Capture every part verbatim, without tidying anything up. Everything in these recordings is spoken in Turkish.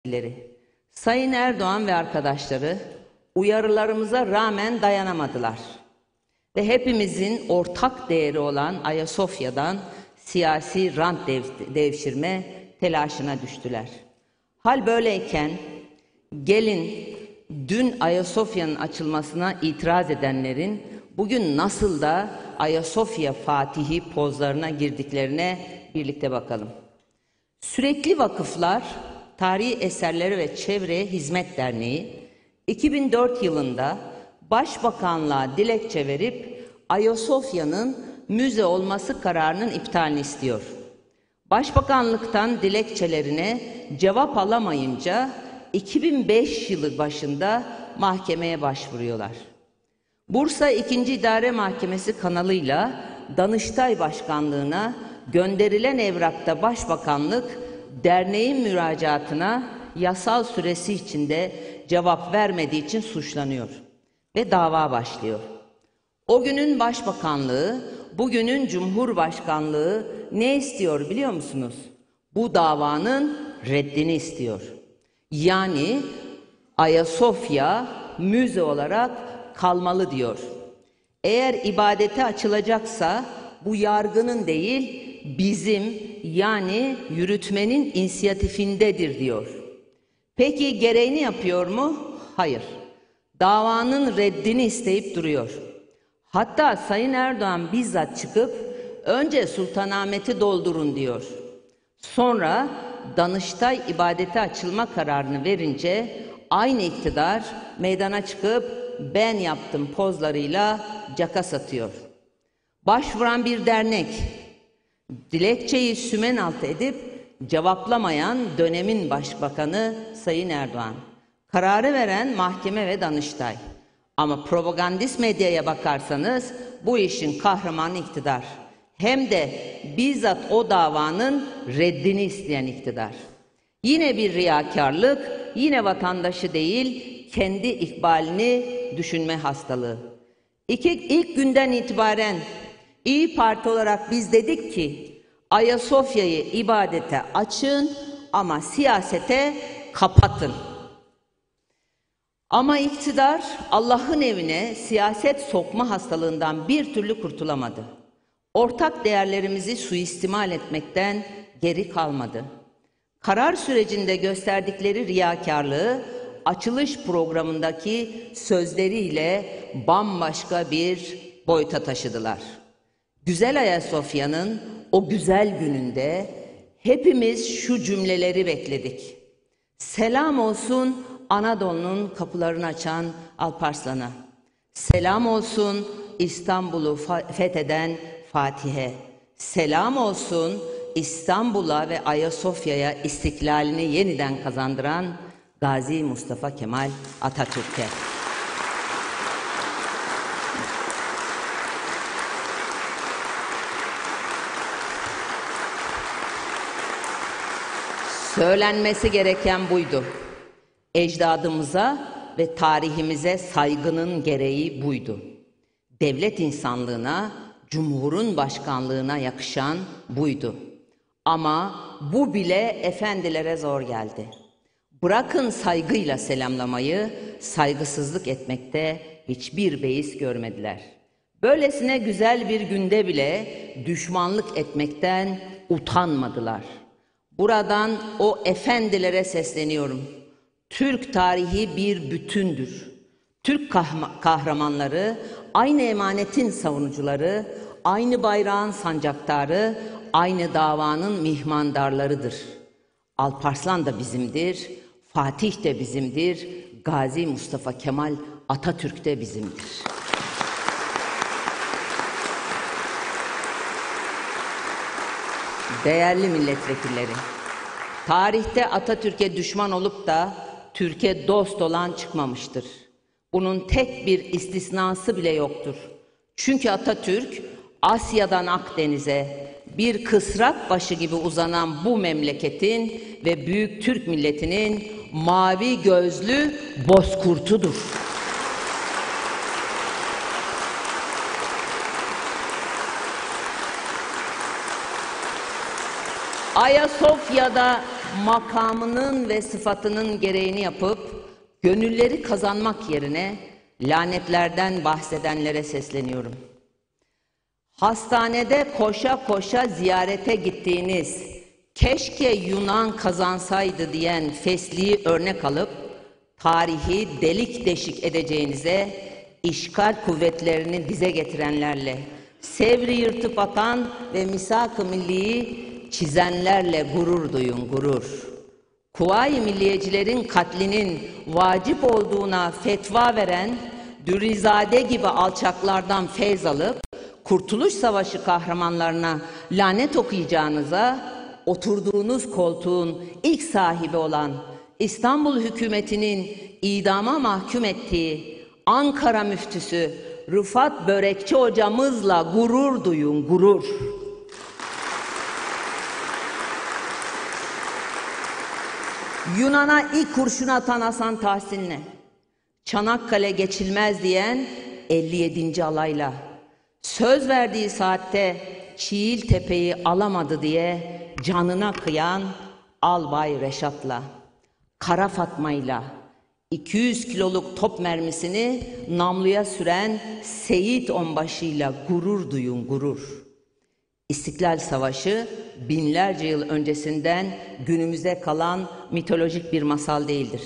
Sayın Erdoğan ve arkadaşları uyarılarımıza rağmen dayanamadılar ve hepimizin ortak değeri olan Ayasofya'dan siyasi rant dev, devşirme telaşına düştüler. Hal böyleyken gelin dün Ayasofya'nın açılmasına itiraz edenlerin bugün nasıl da Ayasofya Fatihi pozlarına girdiklerine birlikte bakalım. Sürekli Vakıflar, Tarihi Eserleri ve Çevreye Hizmet Derneği iki bin dört yılında Başbakanlığa dilekçe verip Ayasofya'nın müze olması kararının iptalini istiyor. Başbakanlıktan dilekçelerine cevap alamayınca iki bin beş yılı başında mahkemeye başvuruyorlar. Bursa ikinci. İdare Mahkemesi kanalıyla Danıştay Başkanlığı'na gönderilen evrakta Başbakanlık derneğin müracaatına yasal süresi içinde cevap vermediği için suçlanıyor ve dava başlıyor. O günün Başbakanlığı, bugünün Cumhurbaşkanlığı ne istiyor biliyor musunuz? Bu davanın reddini istiyor. Yani Ayasofya müze olarak kalmalı diyor. Eğer ibadete açılacaksa bu yargının değil, bizim yani yürütmenin inisiyatifindedir diyor. Peki gereğini yapıyor mu? Hayır. Davanın reddini isteyip duruyor. Hatta Sayın Erdoğan bizzat çıkıp önce Sultanahmet'i doldurun diyor. Sonra Danıştay ibadete açılma kararını verince aynı iktidar meydana çıkıp ben yaptım pozlarıyla caka satıyor. Başvuran bir dernek dilekçeyi sümenaltı edip cevaplamayan dönemin başbakanı Sayın Erdoğan. Kararı veren mahkeme ve Danıştay. Ama propagandist medyaya bakarsanız bu işin kahramanı iktidar. Hem de bizzat o davanın reddini isteyen iktidar. Yine bir riyakarlık, yine vatandaşı değil kendi ikbalini düşünme hastalığı. İki, ilk günden itibaren İYİ Parti olarak biz dedik ki Ayasofya'yı ibadete açın ama siyasete kapatın. Ama iktidar Allah'ın evine siyaset sokma hastalığından bir türlü kurtulamadı. Ortak değerlerimizi suistimal etmekten geri kalmadı. Karar sürecinde gösterdikleri riyakarlığı açılış programındaki sözleriyle bambaşka bir boyuta taşıdılar. Güzel Ayasofya'nın o güzel gününde hepimiz şu cümleleri bekledik. Selam olsun Anadolu'nun kapılarını açan Alparslan'a. Selam olsun İstanbul'u fetheden Fatih'e. Selam olsun İstanbul'a ve Ayasofya'ya istiklalini yeniden kazandıran Gazi Mustafa Kemal Atatürk'e. Söylenmesi gereken buydu. Ecdadımıza ve tarihimize saygının gereği buydu. Devlet insanlığına, Cumhur'un başkanlığına yakışan buydu. Ama bu bile efendilere zor geldi. Bırakın saygıyla selamlamayı, saygısızlık etmekte hiçbir beis görmediler. Böylesine güzel bir günde bile düşmanlık etmekten utanmadılar. Buradan o efendilere sesleniyorum. Türk tarihi bir bütündür. Türk kahramanları, aynı emanetin savunucuları, aynı bayrağın sancaktarı, aynı davanın mihmandarlarıdır. Alparslan da bizimdir, Fatih de bizimdir, Gazi Mustafa Kemal Atatürk de bizimdir. Değerli milletvekilleri, tarihte Atatürk'e düşman olup da Türkiye dost olan çıkmamıştır. Bunun tek bir istisnası bile yoktur. Çünkü Atatürk Asya'dan Akdeniz'e bir kısrak başı gibi uzanan bu memleketin ve büyük Türk milletinin mavi gözlü bozkurtudur. Ayasofya'da makamının ve sıfatının gereğini yapıp gönülleri kazanmak yerine lanetlerden bahsedenlere sesleniyorum. Hastanede koşa koşa ziyarete gittiğiniz, keşke Yunan kazansaydı diyen Fesli'yi örnek alıp tarihi delik deşik edeceğinize, işgal kuvvetlerini dize getirenlerle, Sevr'i yırtıp atan ve misak-ı milliyi çizenlerle gurur duyun, gurur. Kuvayi milliyecilerin katlinin vacip olduğuna fetva veren Dürrizade gibi alçaklardan feyz alıp Kurtuluş Savaşı kahramanlarına lanet okuyacağınıza, oturduğunuz koltuğun ilk sahibi olan İstanbul hükümetinin idama mahkum ettiği Ankara müftüsü Rıfat Börekçi hocamızla gurur duyun, gurur. Yunan'a ilk kurşunu atan Hasan Tahsin'le, Çanakkale geçilmez diyen elli yedinci alayla, söz verdiği saatte Çiğiltepe'yi alamadı diye canına kıyan Albay Reşat'la, Kara Fatma'yla, iki yüz kiloluk top mermisini namluya süren Seyit Onbaşı'yla gurur duyun, gurur. İstiklal Savaşı binlerce yıl öncesinden günümüze kalan mitolojik bir masal değildir.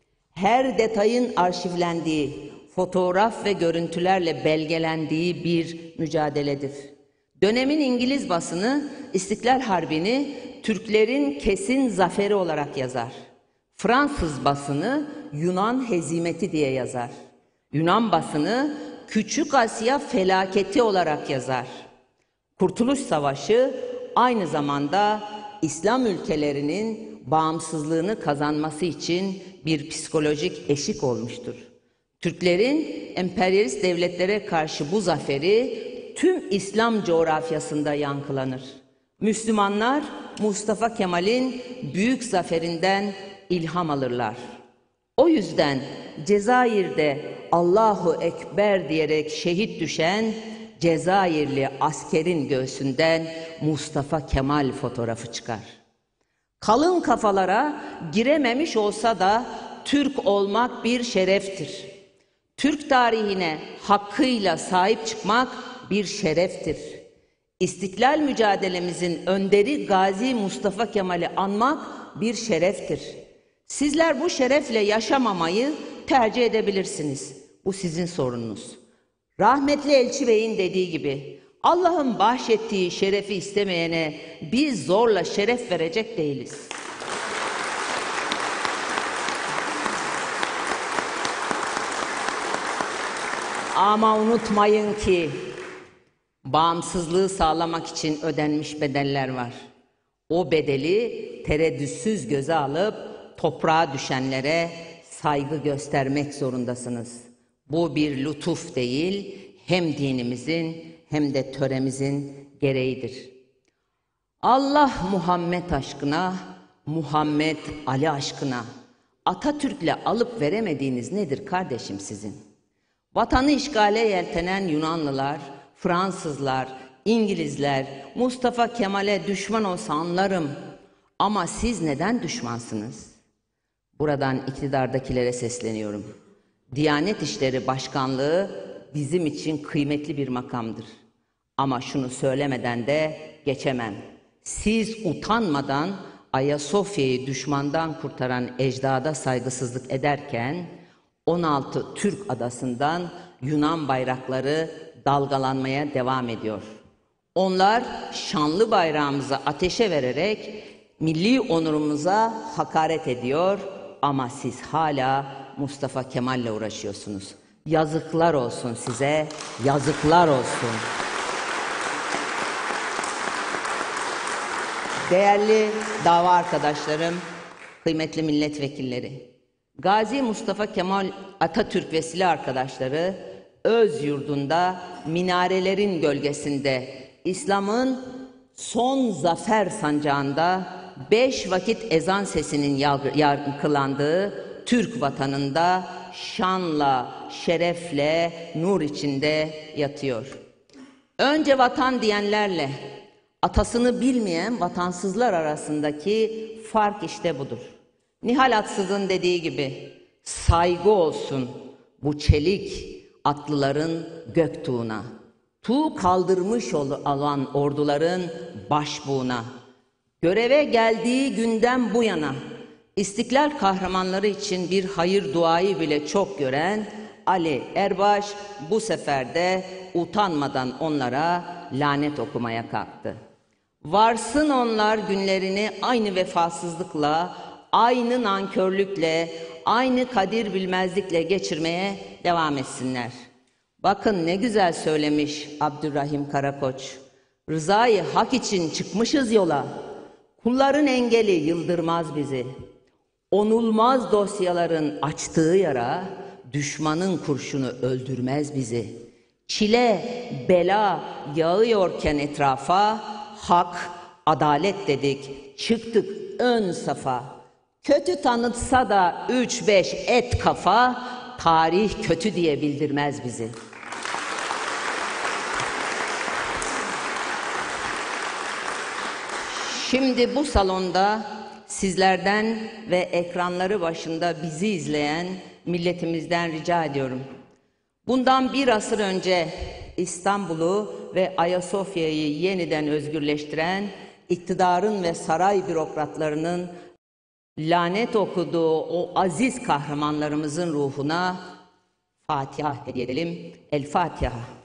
Her detayın arşivlendiği, fotoğraf ve görüntülerle belgelendiği bir mücadeledir. Dönemin İngiliz basını İstiklal Harbi'ni Türklerin kesin zaferi olarak yazar. Fransız basını Yunan hezimeti diye yazar. Yunan basını Küçük Asya felaketi olarak yazar. Kurtuluş Savaşı aynı zamanda İslam ülkelerinin bağımsızlığını kazanması için bir psikolojik eşik olmuştur. Türklerin emperyalist devletlere karşı bu zaferi tüm İslam coğrafyasında yankılanır. Müslümanlar Mustafa Kemal'in büyük zaferinden ilham alırlar. O yüzden Cezayir'de Allahu Ekber diyerek şehit düşen Cezayirli askerin göğsünden Mustafa Kemal fotoğrafı çıkar. Kalın kafalara girememiş olsa da Türk olmak bir şereftir. Türk tarihine hakkıyla sahip çıkmak bir şereftir. İstiklal mücadelemizin önderi Gazi Mustafa Kemal'i anmak bir şereftir. Sizler bu şerefle yaşamamayı tercih edebilirsiniz. Bu sizin sorununuz. Rahmetli Elçi Bey'in dediği gibi, Allah'ın bahşettiği şerefi istemeyene biz zorla şeref verecek değiliz. Ama unutmayın ki bağımsızlığı sağlamak için ödenmiş bedeller var. O bedeli tereddütsüz göze alıp toprağa düşenlere saygı göstermek zorundasınız. Bu bir lütuf değil, hem dinimizin hem de töremizin gereğidir. Allah Muhammed aşkına, Muhammed Ali aşkına, Atatürk'le alıp veremediğiniz nedir kardeşim sizin? Vatanı işgale yeltenen Yunanlılar, Fransızlar, İngilizler, Mustafa Kemal'e düşman olsa anlarım. Ama siz neden düşmansınız? Buradan iktidardakilere sesleniyorum. Diyanet İşleri Başkanlığı bizim için kıymetli bir makamdır. Ama şunu söylemeden de geçemem. Siz utanmadan Ayasofya'yı düşmandan kurtaran ecdada saygısızlık ederken on altı Türk adasından Yunan bayrakları dalgalanmaya devam ediyor. Onlar şanlı bayrağımızı ateşe vererek milli onurumuza hakaret ediyor ama siz hala Mustafa Kemal'le uğraşıyorsunuz. Yazıklar olsun size, yazıklar olsun. Değerli dava arkadaşlarım, kıymetli milletvekilleri, Gazi Mustafa Kemal Atatürk ve silah arkadaşları öz yurdunda minarelerin gölgesinde İslam'ın son zafer sancağında beş vakit ezan sesinin yankılandığı Türk vatanında şanla, şerefle, nur içinde yatıyor. Önce vatan diyenlerle atasını bilmeyen vatansızlar arasındaki fark işte budur. Nihal Atsız'ın dediği gibi saygı olsun bu çelik atlıların göktuğuna, tuğ kaldırmış olan orduların başbuğuna. Göreve geldiği günden bu yana İstiklal kahramanları için bir hayır duayı bile çok gören Ali Erbaş bu sefer de utanmadan onlara lanet okumaya kalktı. Varsın onlar günlerini aynı vefasızlıkla, aynı nankörlükle, aynı kadir bilmezlikle geçirmeye devam etsinler. Bakın ne güzel söylemiş Abdurrahim Karakoç. Rızayı hak için çıkmışız yola. Kulların engeli yıldırmaz bizi. Onulmaz dosyaların açtığı yara, düşmanın kurşunu öldürmez bizi. Çile, bela yağıyorken etrafa, hak, adalet dedik, çıktık ön safa. Kötü tanıtsa da üç beş et kafa, tarih kötü diye bildirmez bizi. Şimdi bu salonda sizlerden ve ekranları başında bizi izleyen milletimizden rica ediyorum. Bundan bir asır önce İstanbul'u ve Ayasofya'yı yeniden özgürleştiren iktidarın ve saray bürokratlarının lanet okuduğu o aziz kahramanlarımızın ruhuna Fatiha hediye edelim. El Fatiha.